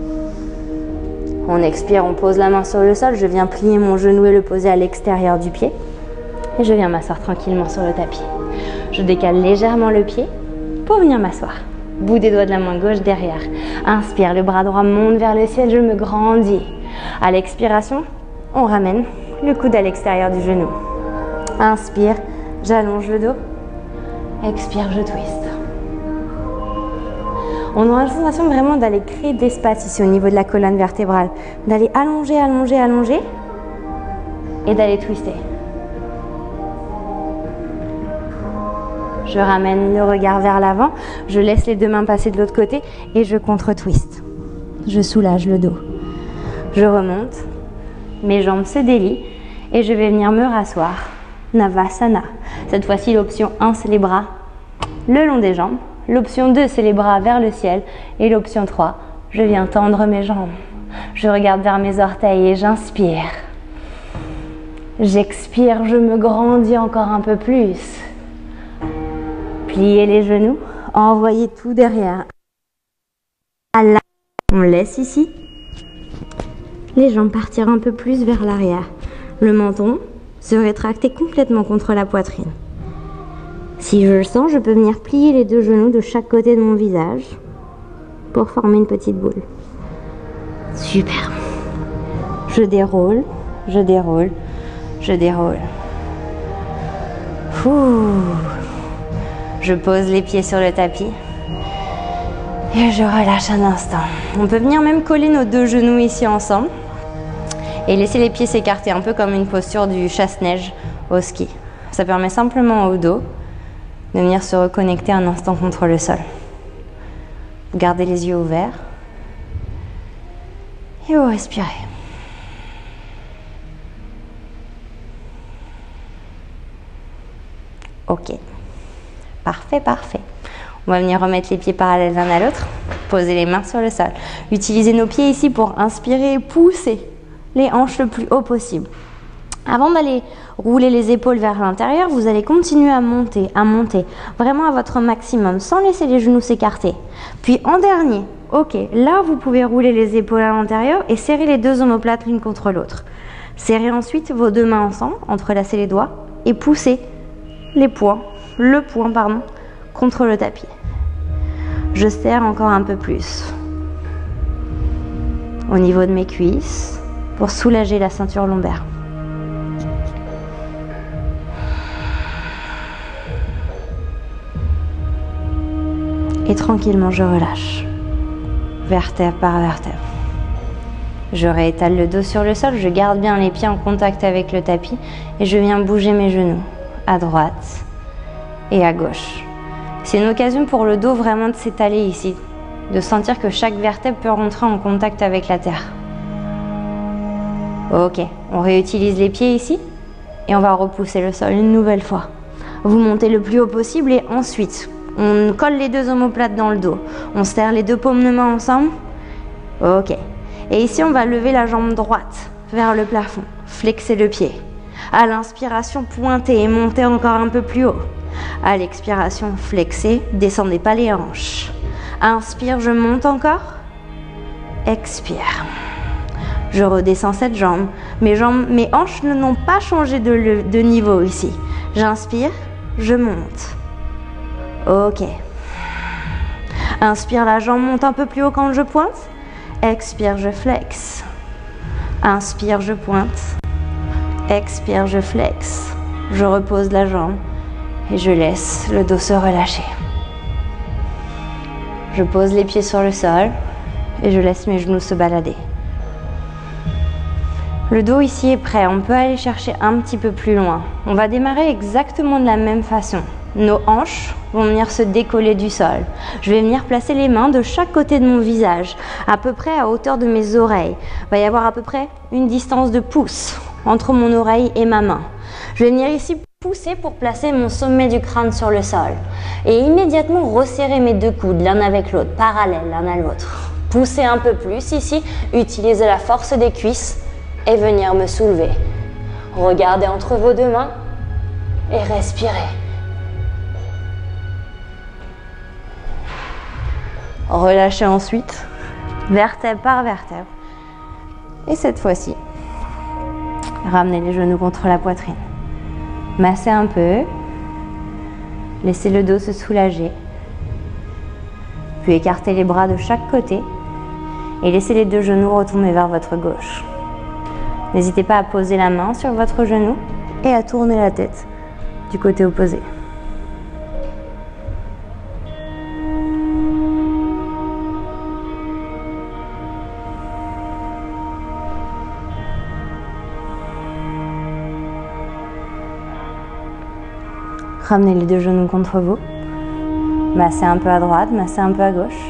[SPEAKER 1] On expire, on pose la main sur le sol. Je viens plier mon genou et le poser à l'extérieur du pied. Et je viens m'asseoir tranquillement sur le tapis. Je décale légèrement le pied pour venir m'asseoir. Bout des doigts de la main gauche derrière. Inspire, le bras droit monte vers le ciel, je me grandis. À l'expiration, on ramène le coude à l'extérieur du genou. Inspire, j'allonge le dos. Expire, je twiste. On aura la sensation vraiment d'aller créer d'espace ici au niveau de la colonne vertébrale. D'aller allonger, allonger, allonger et d'aller twister. Je ramène le regard vers l'avant, je laisse les deux mains passer de l'autre côté et je contre-twist. Je soulage le dos. Je remonte, mes jambes se délient et je vais venir me rasseoir. Navasana. Cette fois-ci, l'option 1, c'est les bras le long des jambes. L'option 2, c'est les bras vers le ciel. Et l'option 3, je viens tendre mes jambes. Je regarde vers mes orteils et j'inspire. J'expire, je me grandis encore un peu plus. Pliez les genoux, envoyez tout derrière. On laisse ici. Les jambes partir un peu plus vers l'arrière. Le menton se rétracter complètement contre la poitrine. Si je le sens, je peux venir plier les deux genoux de chaque côté de mon visage pour former une petite boule. Super. Je déroule, je déroule, je déroule. Je pose les pieds sur le tapis et je relâche un instant. On peut venir même coller nos deux genoux ici ensemble et laisser les pieds s'écarter un peu comme une posture du chasse-neige au ski. Ça permet simplement au dos de venir se reconnecter un instant contre le sol. Vous gardez les yeux ouverts et vous respirez. Ok. Parfait, parfait. On va venir remettre les pieds parallèles l'un à l'autre. Poser les mains sur le sol. Utilisez nos pieds ici pour inspirer et pousser les hanches le plus haut possible. Avant d'aller rouler les épaules vers l'intérieur, vous allez continuer à monter vraiment à votre maximum sans laisser les genoux s'écarter. Puis en dernier, ok, là vous pouvez rouler les épaules à l'intérieur et serrer les deux omoplates l'une contre l'autre. Serrez ensuite vos deux mains ensemble, entrelacez les doigts et poussez le poing, contre le tapis. Je serre encore un peu plus au niveau de mes cuisses pour soulager la ceinture lombaire. Et tranquillement, je relâche, vertèbre par vertèbre. Je réétale le dos sur le sol, je garde bien les pieds en contact avec le tapis et je viens bouger mes genoux à droite et à gauche. C'est une occasion pour le dos vraiment de s'étaler ici, de sentir que chaque vertèbre peut rentrer en contact avec la terre. Ok, on réutilise les pieds ici et on va repousser le sol une nouvelle fois. Vous montez le plus haut possible et ensuite, on colle les deux omoplates dans le dos. On serre les deux paumes de main ensemble. Ok. Et ici, on va lever la jambe droite vers le plafond. Flexer le pied. À l'inspiration, pointez et montez encore un peu plus haut. À l'expiration, flexez, descendez pas les hanches. Inspire, je monte encore. Expire. Je redescends cette jambe. Mes hanches n'ont pas changé de niveau ici. J'inspire, je monte. Ok. Inspire, la jambe monte un peu plus haut quand je pointe. Expire, je flex. Inspire, je pointe. Expire, je flex. Je repose la jambe et je laisse le dos se relâcher. Je pose les pieds sur le sol et je laisse mes genoux se balader. Le dos ici est prêt, on peut aller chercher un petit peu plus loin. On va démarrer exactement de la même façon. Nos hanches vont venir se décoller du sol. Je vais venir placer les mains de chaque côté de mon visage, à peu près à hauteur de mes oreilles. Il va y avoir à peu près une distance de pouce entre mon oreille et ma main. Je vais venir ici pousser pour placer mon sommet du crâne sur le sol. Et immédiatement resserrer mes deux coudes l'un avec l'autre, parallèles l'un à l'autre. Pousser un peu plus ici, utiliser la force des cuisses et venir me soulever. Regardez entre vos deux mains et respirez. Relâchez ensuite, vertèbre par vertèbre. Et cette fois-ci, ramenez les genoux contre la poitrine. Massez un peu. Laissez le dos se soulager. Puis écartez les bras de chaque côté et laissez les deux genoux retomber vers votre gauche. N'hésitez pas à poser la main sur votre genou et à tourner la tête du côté opposé. Ramenez les deux genoux contre vous. Massez un peu à droite, massez un peu à gauche.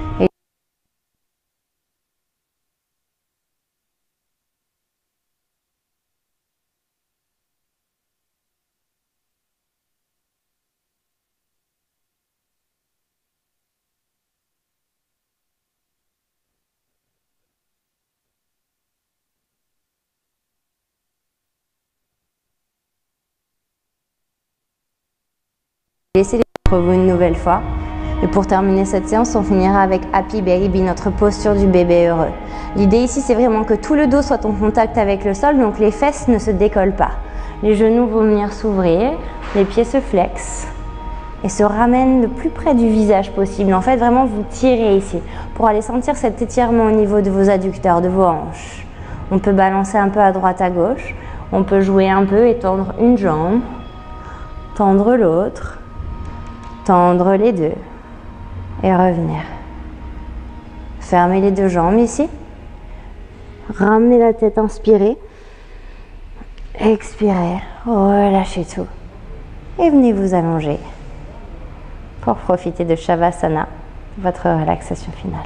[SPEAKER 1] Laissez-les entre vous une nouvelle fois. Et pour terminer cette séance, on finira avec Happy Baby, notre posture du bébé heureux. L'idée ici, c'est vraiment que tout le dos soit en contact avec le sol, donc les fesses ne se décollent pas. Les genoux vont venir s'ouvrir, les pieds se flexent et se ramènent le plus près du visage possible. En fait, vraiment, vous tirez ici pour aller sentir cet étirement au niveau de vos adducteurs, de vos hanches. On peut balancer un peu à droite, à gauche. On peut jouer un peu et tendre une jambe, tendre l'autre, tendre les deux et revenir. Fermez les deux jambes ici. Ramenez la tête, inspirez. Expirez, relâchez tout. Et venez vous allonger pour profiter de Shavasana, votre relaxation finale.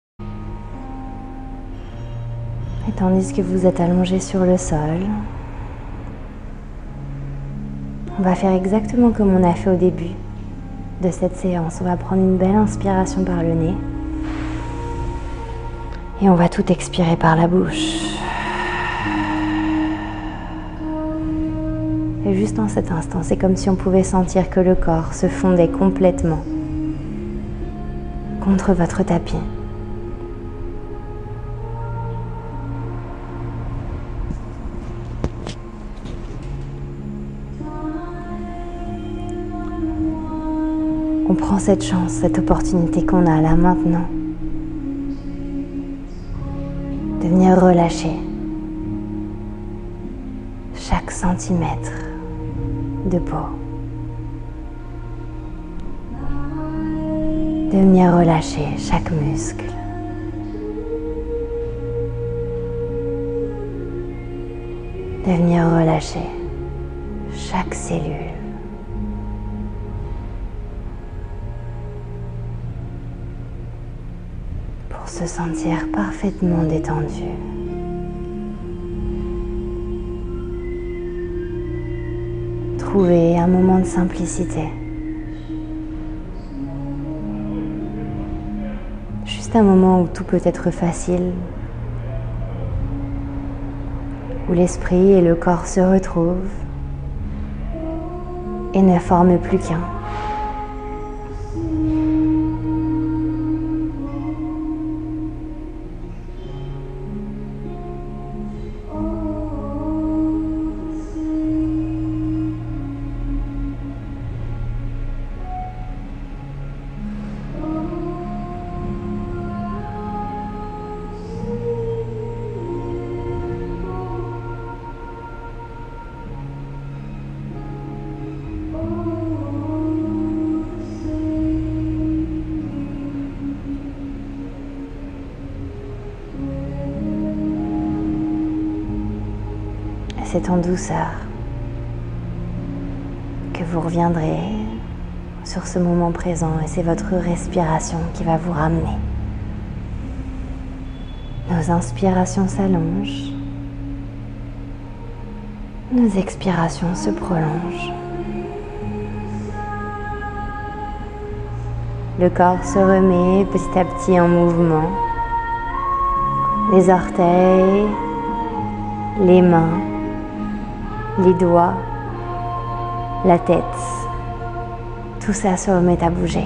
[SPEAKER 1] Et tandis que vous êtes allongé sur le sol, on va faire exactement comme on a fait au début de cette séance. On va prendre une belle inspiration par le nez et on va tout expirer par la bouche. Et juste dans cet instant, c'est comme si on pouvait sentir que le corps se fondait complètement contre votre tapis. On prend cette chance, cette opportunité qu'on a là maintenant de venir relâcher chaque centimètre de peau, de venir relâcher chaque muscle, de venir relâcher chaque cellule. Se sentir parfaitement détendu. Trouvez un moment de simplicité. Juste un moment où tout peut être facile, où l'esprit et le corps se retrouvent et ne forment plus qu'un. c'est en douceur que vous reviendrez sur ce moment présent et c'est votre respiration qui va vous ramener. Nos inspirations s'allongent, nos expirations se prolongent. Le corps se remet petit à petit en mouvement. Les orteils, les mains, les doigts, la tête, tout ça se remet à bouger.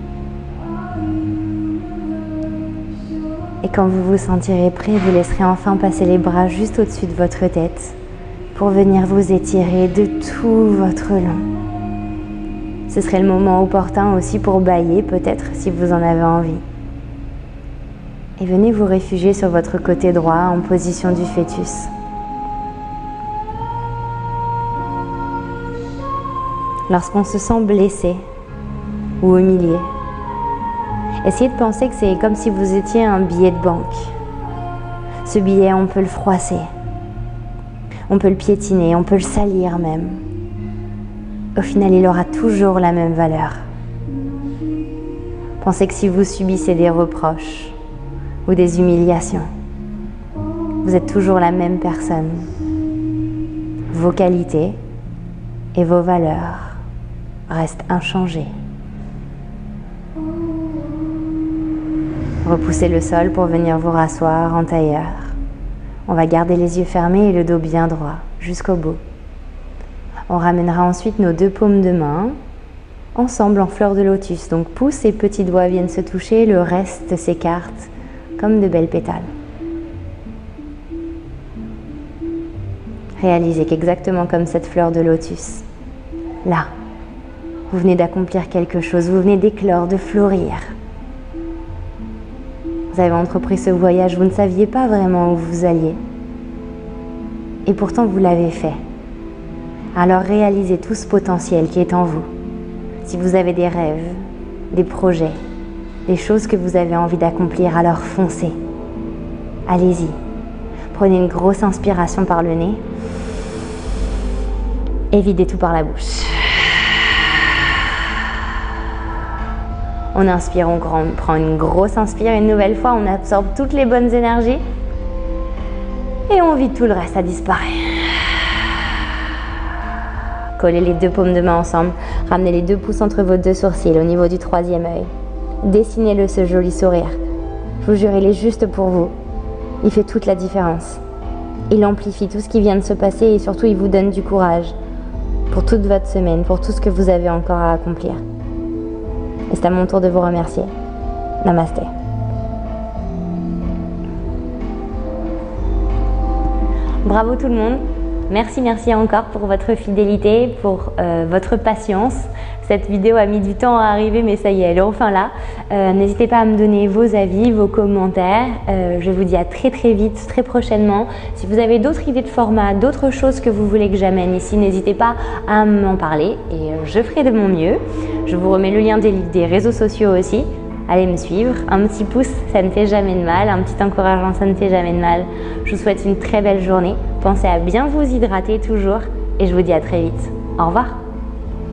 [SPEAKER 1] Et quand vous vous sentirez prêt, vous laisserez enfin passer les bras juste au-dessus de votre tête pour venir vous étirer de tout votre long. Ce serait le moment opportun aussi pour bâiller, peut-être, si vous en avez envie. Et venez vous réfugier sur votre côté droit en position du fœtus. Lorsqu'on se sent blessé ou humilié, essayez de penser que c'est comme si vous étiez un billet de banque. Ce billet, on peut le froisser, on peut le piétiner, on peut le salir même. Au final, il aura toujours la même valeur. Pensez que si vous subissez des reproches ou des humiliations, vous êtes toujours la même personne. Vos qualités et vos valeurs restent inchangées. Repoussez le sol pour venir vous rasseoir en tailleur. On va garder les yeux fermés et le dos bien droit jusqu'au bout. On ramènera ensuite nos deux paumes de main ensemble en fleur de lotus. Donc pouce et petits doigts viennent se toucher, le reste s'écarte comme de belles pétales. Réalisez qu'exactement comme cette fleur de lotus, là, vous venez d'accomplir quelque chose, vous venez d'éclore, de fleurir. Vous avez entrepris ce voyage, vous ne saviez pas vraiment où vous alliez. Et pourtant, vous l'avez fait. Alors réalisez tout ce potentiel qui est en vous. Si vous avez des rêves, des projets, des choses que vous avez envie d'accomplir, alors foncez. Allez-y. Prenez une grosse inspiration par le nez et videz tout par la bouche. On inspire, on prend une grosse inspire, une nouvelle fois, on absorbe toutes les bonnes énergies et on vide tout le reste, ça disparaît. Collez les deux paumes de main ensemble, ramenez les deux pouces entre vos deux sourcils au niveau du troisième œil. Dessinez-le ce joli sourire. Je vous jure, il est juste pour vous. Il fait toute la différence. Il amplifie tout ce qui vient de se passer et surtout il vous donne du courage pour toute votre semaine, pour tout ce que vous avez encore à accomplir. Et c'est à mon tour de vous remercier. Namasté. Bravo tout le monde. Merci encore pour votre fidélité, pour votre patience. Cette vidéo a mis du temps à arriver, mais ça y est, elle est enfin là. N'hésitez pas à me donner vos avis, vos commentaires. Je vous dis à très vite, très prochainement. Si vous avez d'autres idées de format, d'autres choses que vous voulez que j'amène ici, n'hésitez pas à m'en parler et je ferai de mon mieux. Je vous remets le lien des réseaux sociaux aussi. Allez me suivre, un petit pouce, ça ne fait jamais de mal, un petit encouragement, ça ne fait jamais de mal. Je vous souhaite une très belle journée, pensez à bien vous hydrater toujours et je vous dis à très vite. Au revoir.